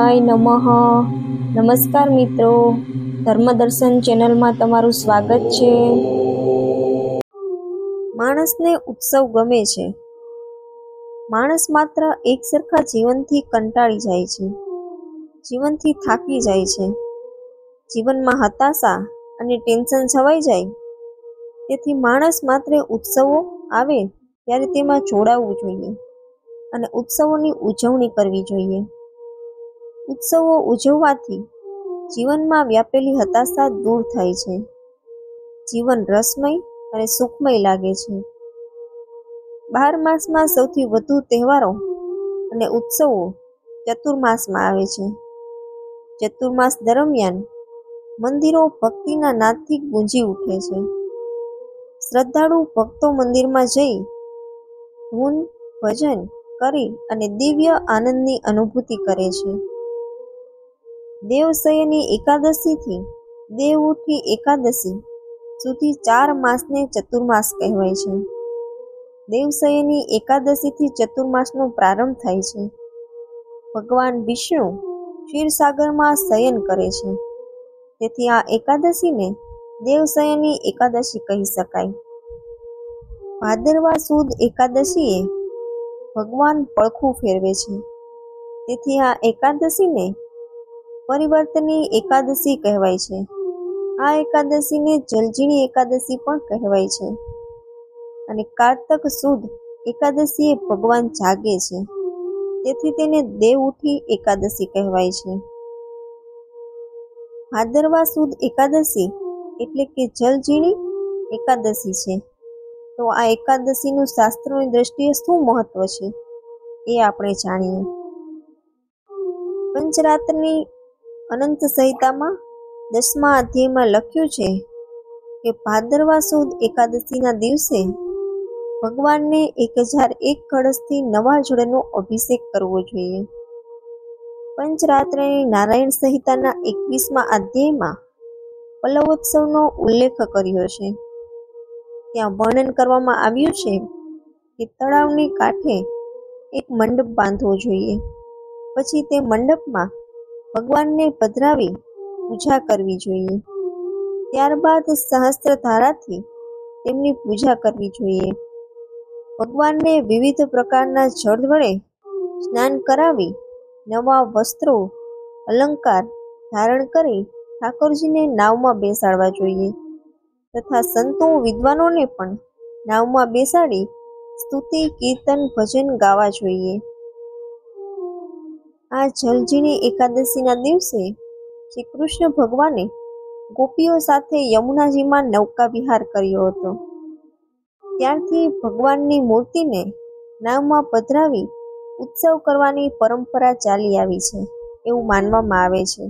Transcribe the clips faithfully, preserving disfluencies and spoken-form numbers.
શિવાય નમઃ. નમસ્કાર મિત્રો, ધર્મદર્શન ચેનલમાં તમારું સ્વાગત છે. માણસને ઉત્સવ ગમે છે. માણસ માત્ર એક સરખા જીવનથી કંટાળી જાય છે, જીવનથી થાકી જાય છે. જીવનમાં હતાશા અને ટેન્શન છવાઈ જાય, તેથી માણસ માત્ર ઉત્સવો આવે ત્યારે તેમાં જોડાવવું જોઈએ અને ઉત્સવોની ઉજવણી કરવી જોઈએ. ઉત્સવો ઉજવવાથી જીવનમાં વ્યાપેલી હતાશા દૂર થાય છે. જીવન રસમય અને સુખમય લાગે છે. બાર માસમાં સૌથી વધુ તહેવારો અને ઉત્સવો ચતુર્માસમાં આવે છે. ચતુર્માસ દરમિયાન મંદિરો ભક્તિના નાદથી ગુંજી ઉઠે છે. શ્રદ્ધાળુ ભક્તો મંદિરમાં જઈ ધૂન ભજન કરી અને દિવ્ય આનંદની અનુભૂતિ કરે છે. દેવશયની એકાદશીથી દેવ ઉઠી એકાદશી સુધી ચાર માસને ચતુર્માસ કહેવાય છે. દેવશયની એકાદશીથી ચતુર્માસનો પ્રારંભ થાય છે. ભગવાન વિષ્ણુ ક્ષીરસાગરમાં શયન કરે છે, તેથી આ એકાદશીને દેવશયની એકાદશી કહી શકાય. ભાદરવા સુદ એકાદશીએ ભગવાન પડખું ફેરવે છે, તેથી આ એકાદશીને પરિવર્તની એકાદશી કહેવાય છે. આ એકાદશીને જલજીણી એકાદશી પણ કહેવાય છે. અને કારતક સુદ એકાદશીએ ભગવાન જાગે છે, તેથી તેને દેવ ઉઠી એકાદશી કહેવાય છે. ભાદરવા સુદ એકાદશી એટલે કે જલજીણી એકાદશી છે. તો આ એકાદશીનું શાસ્ત્રોની દ્રષ્ટિએ શું મહત્વ છે એ આપણે જાણીએ. પંચરાત્રની અનંત સંહિતામાં દસમા અધ્યાયમાં લખ્યું છે કે ભાદરવા સુદ એકાદશીના દિવસે ભગવાનને એક હજાર એક કળશથી નવા જળનો અભિષેક કરવો જોઈએ. પંચરાત્રની નારાયણ સંહિતાના એકવીસમા અધ્યાયમાં પલ્લવોત્સવનો ઉલ્લેખ કર્યો છે. ત્યાં વર્ણન કરવામાં આવ્યું છે કે તળાવની કાંઠે એક મંડપ બાંધવો જોઈએ. પછી તે મંડપમાં ભગવાનને પધરાવી પૂજા કરવી જોઈએ. ત્યારબાદ સહસ્ત્રધારાથી તેમની પૂજા કરવી જોઈએ. ભગવાનને વિવિધ પ્રકારના જળ વડે સ્નાન કરાવી નવા વસ્ત્રો અલંકાર ધારણ કરી ઠાકોરજીને નાવમાં બેસાડવા જોઈએ તથા સંતો વિદ્વાનોને પણ નાવમાં બેસાડી સ્તુતિ કીર્તન ભજન ગાવા જોઈએ. આ જલજીણી એકાદશીના દિવસે શ્રી કૃષ્ણ ભગવાને ગોપીઓ સાથે યમુનાજીમાં નૌકા વિહાર કર્યો હતો. ત્યારથી ભગવાનની મૂર્તિને નાવમાં પધરાવી ઉત્સવ કરવાની પરંપરા ચાલી આવી છે એવું માનવામાં આવે છે.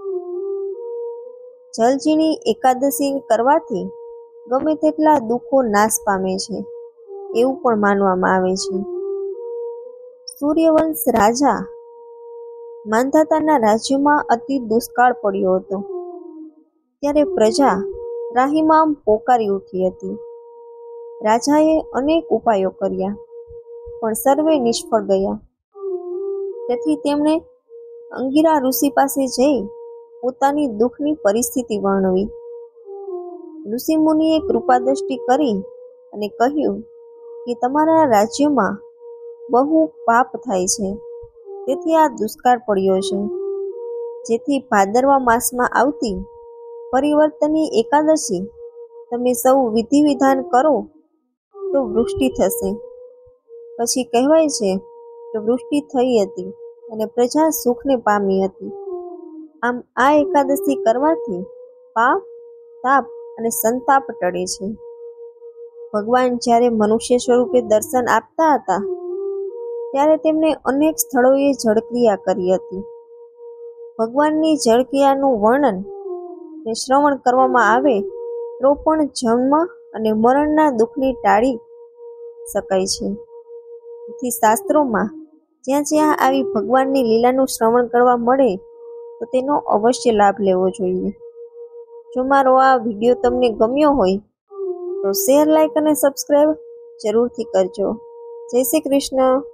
જલજીણી એકાદશી કરવાથી ગમે તેટલા દુઃખો નાશ પામે છે એવું પણ માનવામાં આવે છે. સૂર્યવંશ રાજા માંધાતાના રાજ્યમાં અતિ દુષ્કાળ પડ્યો હતો. ત્યારે પ્રજા ત્રાહિમામ પોકારી ઉઠી હતી. રાજાએ અનેક ઉપાયો કર્યા, પણ સર્વે નિષ્ફળ ગયા. તેથી તેમણે અંગિરા ઋષિ પાસે જઈ પોતાની દુઃખની પરિસ્થિતિ વર્ણવી. ઋષિ મુનિએ કૃપાદ્રષ્ટિ કરી અને કહ્યું કે તમારા રાજ્યમાં બહુ પાપ થાય છે, તેથી આ દુષ્કાળ પડ્યો છે. જેથી ભાદરવા માસમાં આવતી પરિવર્તની એકાદશી તમે સૌ વિધિ વિધાન કરો તો વૃષ્ટિ થશે. પછી કહેવાય છે કે વૃષ્ટિ થઈ હતી અને પ્રજા સુખને પામી હતી. આમ આ એકાદશી કરવાથી પાપ, તાપ અને સંતાપ ટળે છે. ભગવાન જ્યારે મનુષ્ય સ્વરૂપે દર્શન આપતા હતા ત્યારે તેમણે અનેક સ્થળોએ જળક્રિયા કરી હતી. ભગવાનની જળક્રિયાનું વર્ણન ને શ્રવણ કરવામાં આવે તો પણ જન્મ અને મરણના દુઃખને ટાળી શકાય છે. તેથી શાસ્ત્રોમાં જ્યાં જ્યાં આવી ભગવાનની લીલાનું શ્રવણ કરવા મળે તો તેનો અવશ્ય લાભ લેવો જોઈએ. જો મારો આ વિડીયો તમને ગમ્યો હોય તો શેર, લાઈક અને સબસ્ક્રાઈબ જરૂરથી કરજો. જય શ્રી કૃષ્ણ.